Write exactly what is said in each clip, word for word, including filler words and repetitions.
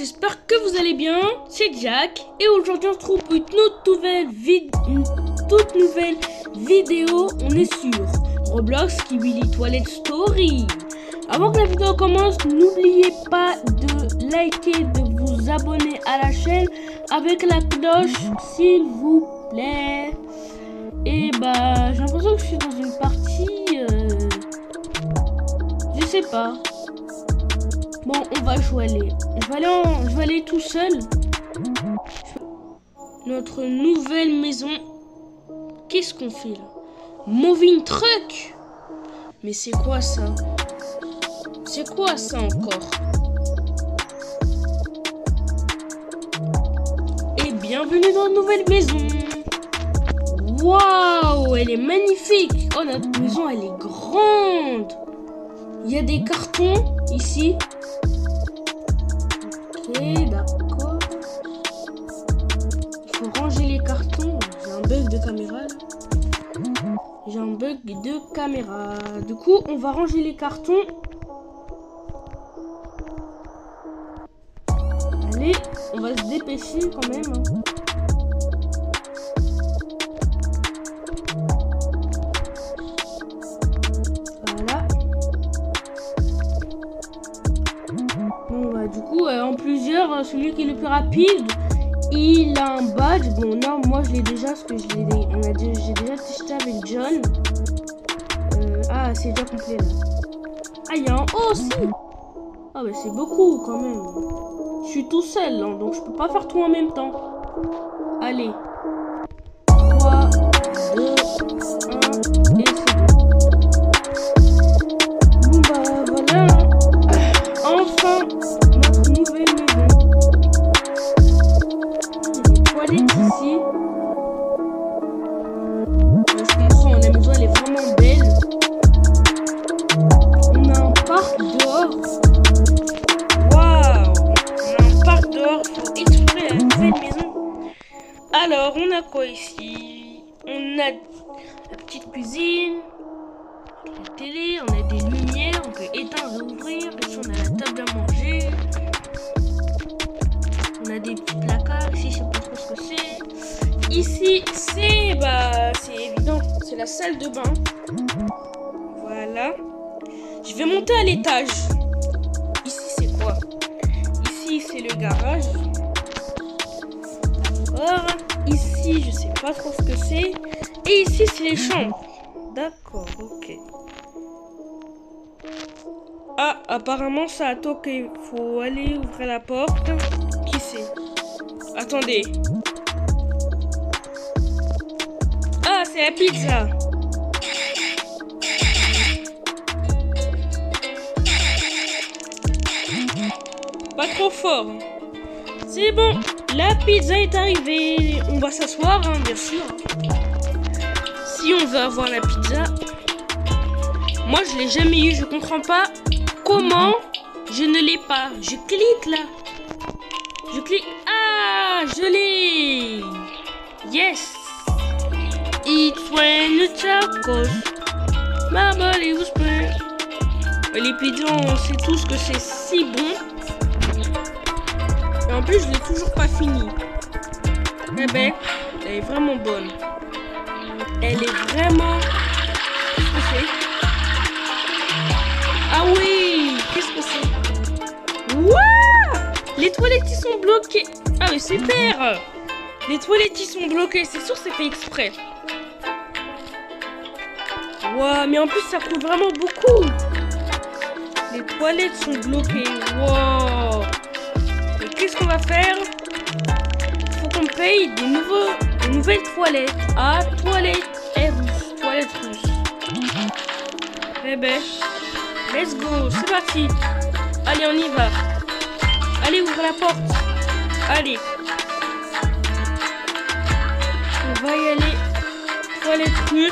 j'espère que vous allez bien, c'est Jack et aujourd'hui on se trouve pour une toute nouvelle, vid une toute nouvelle vidéo. On est sur Roblox Skibidi Toilet Story. Avant que la vidéo commence, n'oubliez pas de liker, de vous abonner à la chaîne avec la cloche s'il vous plaît. Et bah j'ai l'impression que je suis dans une partie, euh, je sais pas. Bon, on va jouer aller. Je vais aller, en, je vais aller tout seul. Notre nouvelle maison. Qu'est-ce qu'on fait là? Moving truck. Mais c'est quoi ça? C'est quoi ça encore? Et bienvenue dans une nouvelle maison. Waouh, elle est magnifique. Oh, notre maison, elle est grande. Il y a des cartons ici. Ok, d'accord. Il faut ranger les cartons. J'ai un bug de caméra. J'ai un bug de caméra. Du coup, on va ranger les cartons. Allez, on va se dépêcher quand même. Hein. Du coup, euh, en plusieurs, celui qui est le plus rapide, il a un badge. Bon, non, moi je l'ai déjà parce que je l'ai, on a, j'ai déjà testé avec John. Euh, ah, c'est déjà complet là. Ah, il y a un haut aussi. Ah, bah c'est beaucoup quand même. Je suis tout seul, hein, donc je peux pas faire tout en même temps. Allez. trois, deux, un, et c'est bon. Bon, bah voilà. Enfin. Nouvelle maison. Il y a des toilettes ici. Parce que la maison elle est vraiment belle. On a un parc dehors. Waouh! On a un parc dehors. Faut explorer la nouvelle maison. Alors on a quoi ici? On a la petite cuisine, la télé, on a des lumières, on peut éteindre et ouvrir. Ici on a la table à manger. On a des petits placards, ici je sais pas trop ce que c'est. Ici c'est bah c'est évident, c'est la salle de bain. Voilà. Je vais monter à l'étage. Ici c'est quoi? Ici c'est le garage. D'accord. Ici je sais pas trop ce que c'est. Et ici c'est les chambres. D'accord, ok. Ah, apparemment ça a toqué. Faut aller ouvrir la porte. Qui c'est? Attendez. Ah, c'est la pizza. Pas trop fort. C'est bon. La pizza est arrivée. On va s'asseoir, hein, bien sûr. Si on veut avoir la pizza. Moi, je l'ai jamais eu. Je comprends pas comment je ne l'ai pas. Je clique là. Je clique. Ah, je l'ai. Yes. It's when the tacos. My body was burnt. Les pizzas, on sait tous que c'est si bon. Et en plus, je l'ai toujours pas fini. Eh ben, elle est vraiment bonne. Elle est vraiment... Qu'est-ce que c'est? Ah oui, qu'est-ce que c'est? Waouh! Les toilettes ils sont bloquées. Ah mais super. Les toilettes ils sont bloquées. C'est sûr c'est fait exprès. Waouh, mais en plus ça coûte vraiment beaucoup. Les toilettes sont bloquées. Waouh. Et qu'est-ce qu'on va faire? Faut qu'on paye des, nouveaux, des nouvelles toilettes. Ah, toilettes et russes. Toilettes russes. Eh ben, let's go. C'est parti. Allez, on y va. Allez, ouvre la porte. Allez. On va y aller. Toilette russe.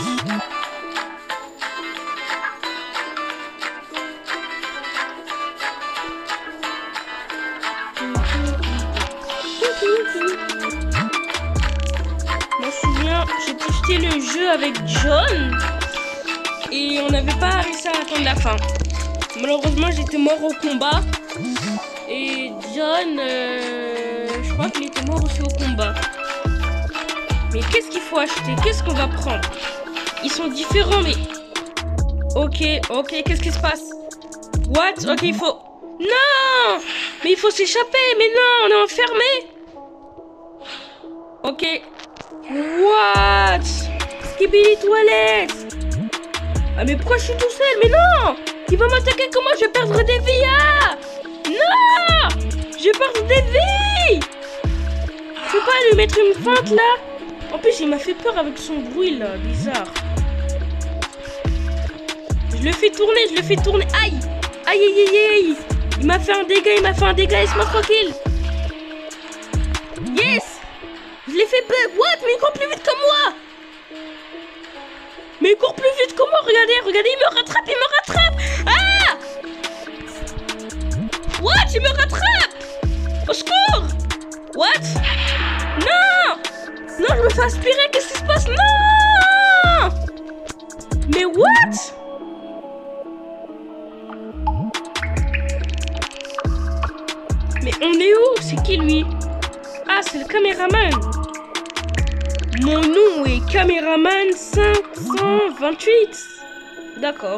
Je me souviens, j'ai testé le jeu avec John. Et on n'avait pas réussi à attendre la fin. Malheureusement, j'étais mort au combat. Et John, euh, je crois qu'il était mort aussi au combat. Mais qu'est-ce qu'il faut acheter? Qu'est-ce qu'on va prendre? Ils sont différents, mais... Ok, ok, qu'est-ce qui se passe? What? Ok, il faut... Non! Mais il faut s'échapper! Mais non, on est enfermé! Ok. What? Skibidi toilette! Ah, mais pourquoi je suis tout seul? Mais non! Il va m'attaquer, comment je vais perdre des vies? Ah! Non! Je vais perdre des vies! Je peux pas lui mettre une feinte là? En plus, il m'a fait peur avec son bruit là, bizarre. Je le fais tourner, je le fais tourner. Aïe! Aïe, aïe, aïe, aïe! Il m'a fait un dégât, il m'a fait un dégât, laisse-moi tranquille. Yes! Je l'ai fait bug. What? Mais il court plus vite que moi! Mais il court plus vite que moi, regardez, regardez, il me rattrape, il me rattrape! Ah! What? Il me rattrape! Au secours! What? Non! Non, je me fais aspirer, qu'est-ce qui se passe? Non! Mais what? Mais on est où? C'est qui lui? Ah, c'est le caméraman. Mon nom est caméraman cinq cent vingt-huit. D'accord.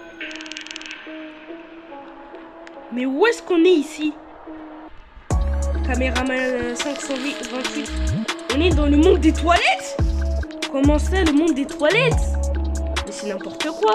Mais où est-ce qu'on est ici? Caméraman cinq cent vingt-huit. On est dans le monde des toilettes? Comment ça, le monde des toilettes? Mais c'est n'importe quoi.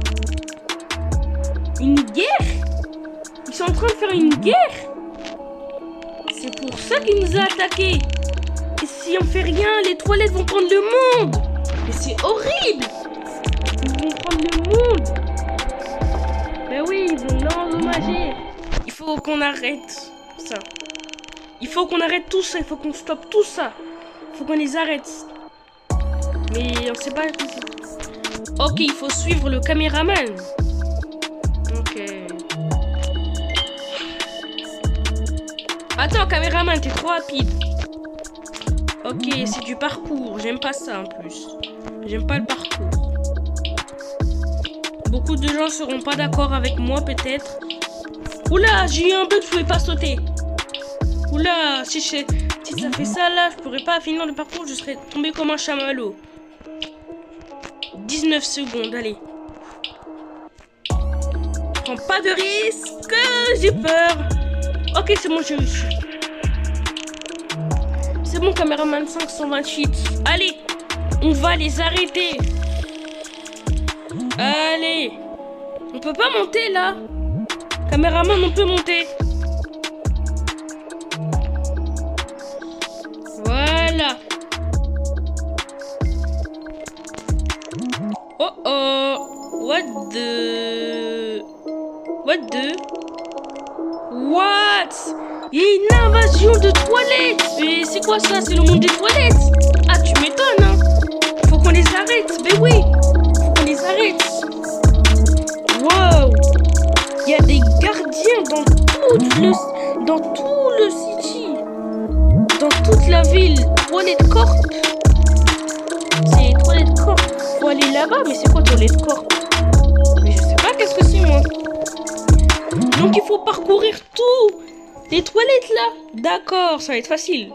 Une guerre? Ils sont en train de faire une guerre? C'est pour ça qu'il nous a attaqués. Et si on fait rien, les toilettes vont prendre le monde. Mais c'est horrible. Ils vont prendre le monde. Ben oui, ils vont l'endommager. Il faut qu'on arrête ça. Il faut qu'on arrête tout ça. Il faut qu'on stoppe tout ça. Il faut qu'on les arrête. Mais on sait pas. Ok, il faut suivre le caméraman. Ok. Attends, caméraman, t'es trop rapide. Ok, c'est du parcours. J'aime pas ça en plus. J'aime pas le parcours. Beaucoup de gens seront pas d'accord avec moi peut-être. Oula, j'ai eu un bug, je pouvais pas sauter. Oula, si, je, si ça fait ça là, je pourrais pas finir le parcours, je serais tombé comme un chamallow. dix-neuf secondes, allez. Prends pas de risque, j'ai peur. Ok, c'est bon, j'ai réussi. C'est bon, caméraman cinq cent vingt-huit. Allez, on va les arrêter. Allez. On peut pas monter là. Caméraman, on peut monter. Voilà. Oh oh. What the... What the... What? Il y a une invasion de toilettes. Mais c'est quoi ça? C'est le monde des toilettes. Ah, tu m'étonnes, hein. Faut qu'on les arrête. Mais oui, faut qu'on les arrête. Wow. Il y a des gardiens dans tout le, dans tout le city. Dans toute la ville. Toilette corp. C'est toilette corp. Faut aller là-bas. Mais c'est quoi toilette corp? Mais je sais pas qu'est-ce que c'est, moi. Donc il faut parcourir tout. Les toilettes là. D'accord, ça va être facile.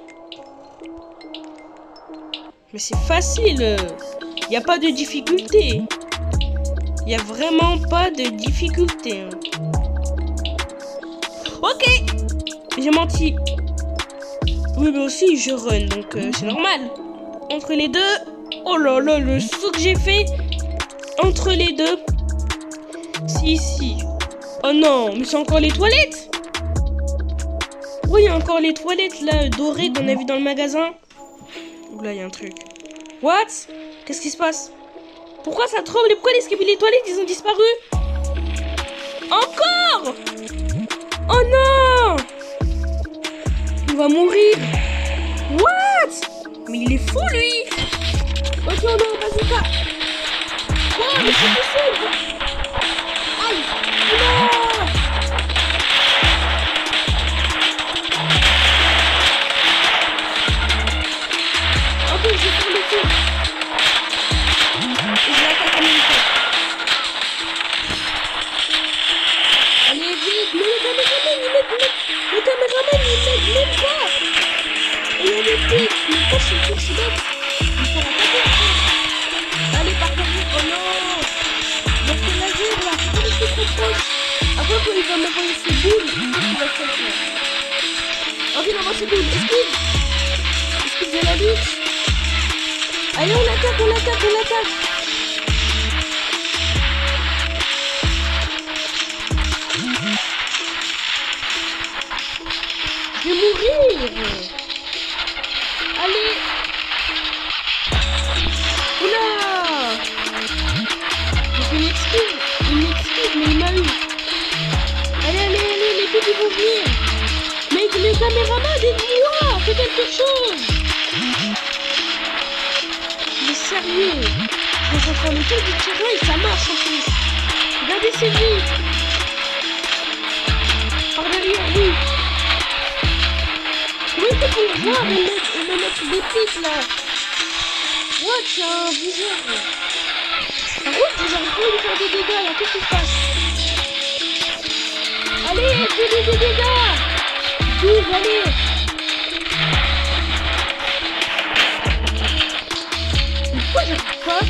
Mais c'est facile. Il n'y a pas de difficulté. Il n'y a vraiment pas de difficulté. Ok. J'ai menti. Oui, mais aussi je run, donc euh, c'est normal. Entre les deux. Oh là là, le saut que j'ai fait. Entre les deux. Si, si. Oh non, mais c'est encore les toilettes. Oui, il y a encore les toilettes là, dorées qu'on a vu dans le magasin. Oula, il y a un truc. What? Qu'est-ce qui se passe? Pourquoi ça tremble? Et pourquoi les skibidi les toilettes, ils ont disparu? Encore? Oh non! Il va mourir. What? Mais il est fou lui. Ok, non, vas-y pas. Oh, mais c'est possible. Aïe. Non. Ok, j'ai fait le tour. Et je l'attaque comme il faut. Allez, vite, mets le caméraman, mets le il y a des pics. Mais pas sur le c'est bête. Il faut rattraper. Allez, par derrière. Oh non. Il y a fait laser là. Faut pas rester trop proche. Après, quand il va m'envoyer ses boules, il va se faire. Oh, il envoie ses boules. Esquive. Esquive de la lutte. Allez, on attaque, on attaque, on attaque. Je vais mourir. Allez. Oula. J'ai fait une esquive. Une esquive, mais il m'a eu. Allez, allez, allez, les coups ils vont venir. Mais les caméramans, aidez-moi. Fais quelque chose. Mais sérieux. Je suis en train de faire du terrain et ça marche en plus. Regardez ces vies. Par derrière, oui. Comment il fait pour voir et me mettre des pics là? What? C'est un viseur. Par contre, j'arrive pas à lui faire des dégâts là. Qu'est-ce qui se passe? Allez, fais-lui des dégâts. Douze, allez. Pourquoi j'arrive pas?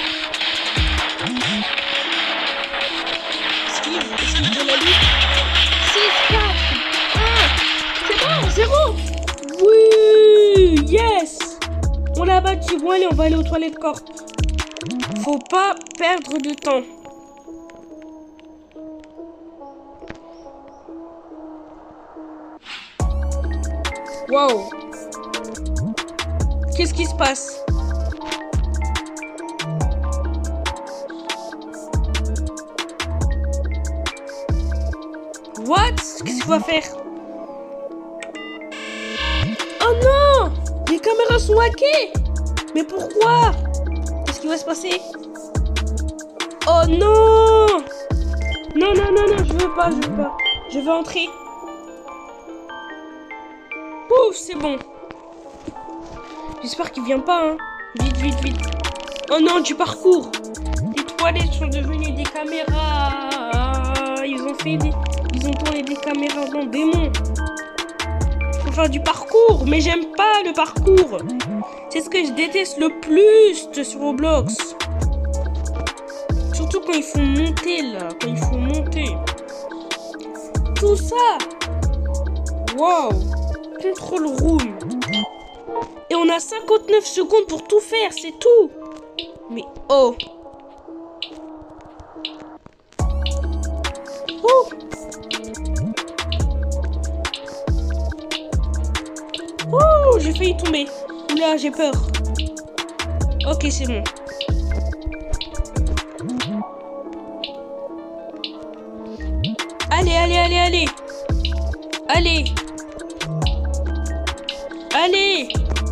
Esquive, esquive de la lutte. six, quatre, un. C'est bon, zéro. Oui, yes. On l'a battu. Bon, allez, on va aller aux toilettes corp. Faut pas perdre de temps. Wow. Qu'est-ce qui se passe? What? Qu'est-ce qu'on va faire? Oh non! Les caméras sont hackées! Mais pourquoi? Qu'est-ce qui va se passer? Oh non! Non, non, non, non, je veux pas, je veux pas. Je veux entrer. Ouf, c'est bon. J'espère qu'il vient pas, hein. Vite, vite, vite. Oh non, du parcours. Les toilettes sont devenues des caméras. Ils ont fait des... Ils ont tourné des caméras dans des monts. Faut faire du parcours, mais j'aime pas le parcours. C'est ce que je déteste le plus sur Roblox. Surtout quand il faut monter là, quand il faut monter. Tout ça. Wow. Control room. Et on a cinquante-neuf secondes pour tout faire, c'est tout. Mais oh. Oh. Oh, j'ai failli tomber. Oula, j'ai peur. Ok, c'est bon. Allez, allez, allez, allez. Allez. Allez.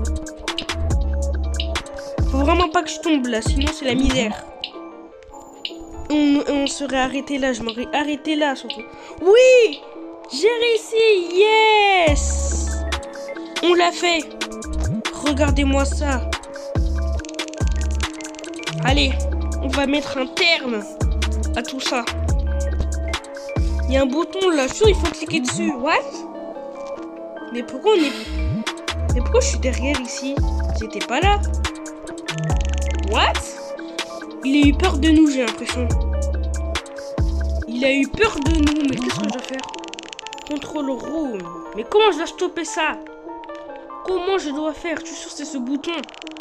Faut vraiment pas que je tombe là, sinon c'est la misère. On, on serait arrêté là, je m'aurais arrêté là surtout. Oui. J'ai réussi. Yes. On l'a fait. Regardez-moi ça. Allez, on va mettre un terme à tout ça. Il y a un bouton là, je suis sûr il faut cliquer dessus. What? Mais pourquoi on est... Mais pourquoi je suis derrière ici? J'étais pas là. What? Il a eu peur de nous, j'ai l'impression. Il a eu peur de nous, mais qu'est-ce que je dois faire? Control room. Mais comment je dois stopper ça? Comment je dois faire? Je suis sûr que c'est ce bouton.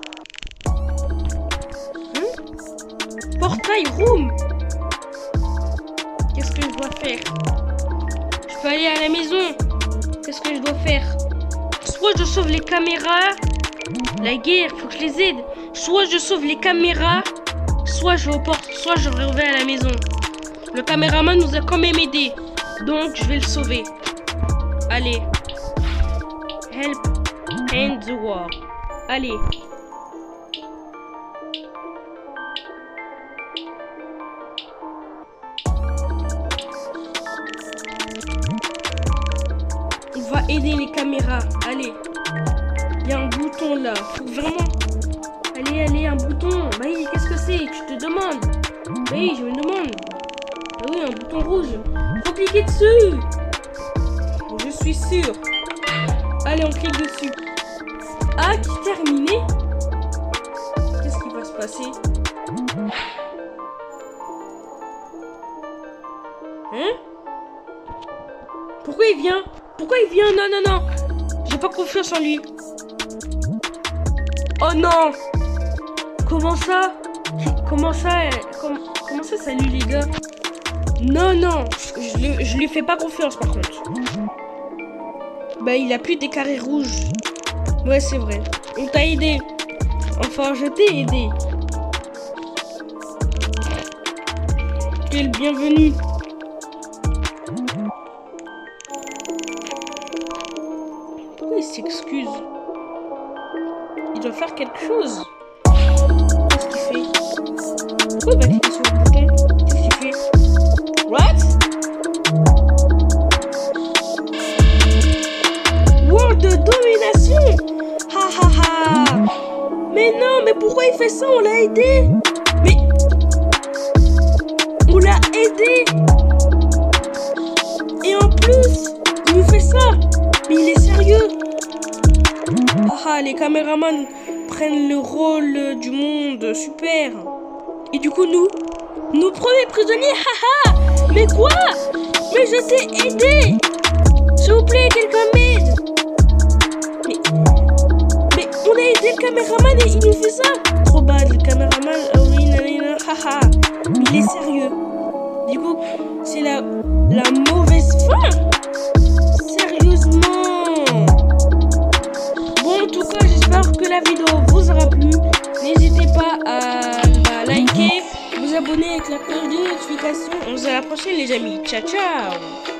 Hein? Portail room. Qu'est-ce que je dois faire? Je peux aller à la maison. Qu'est-ce que je dois faire? Soit je sauve les caméras. La guerre, faut que je les aide. Soit je sauve les caméras. Soit je vais aux portes. Soit je reviens à la maison. Le caméraman nous a quand même aidé. Donc je vais le sauver. Allez. Help. End the war. Allez. On va aider les caméras. Allez. Il y a un bouton là. Faut vraiment... Allez, allez, un bouton. Bah oui, qu'est-ce que c'est? Tu te demandes. Bah oui, je me demande. Bah oui, un bouton rouge. Faut cliquer dessus. Je suis sûr. Allez, on clique dessus. hack terminé. Qu'est-ce qui va se passer? Hein? Pourquoi il vient? Pourquoi il vient? Non, non, non. J'ai pas confiance en lui. Oh non! Comment ça? Comment ça? Comment, comment ça, salut les gars? Non, non. Je, je, je lui fais pas confiance par contre. Bah, il a plus des carrés rouges. Ouais, c'est vrai. On t'a aidé. Enfin, je t'ai aidé. Tu es le bienvenu. Pourquoi il s'excuse? Il doit faire quelque chose. Qu'est-ce qu'il fait? Pourquoi il va cliquer sur le bouton? Qu'est-ce qu'il fait? What? World de domination! Ha ha ha! Mais non, mais pourquoi il fait ça? On l'a aidé! Mais... On l'a aidé! Et en plus, il nous fait ça! Mais il est sérieux! Ah, les caméramans prennent le rôle du monde, super. Et du coup, nous, nos premiers prisonniers, haha. Mais quoi? Mais je t'ai aidé. S'il vous plaît, quelqu'un m'aide. Mais, mais on a aidé le caméraman et il nous fait ça. Trop bad, le caméraman, ah oui, nanana, haha. Il est sérieux. Du coup, c'est la, la mauvaise fin. Sérieusement. Bon, en tout cas, j'espère que la vidéo vous aura plu. N'hésitez pas à bah, liker, vous abonner avec la cloche de notification. On se dit à la prochaine, les amis. Ciao, ciao!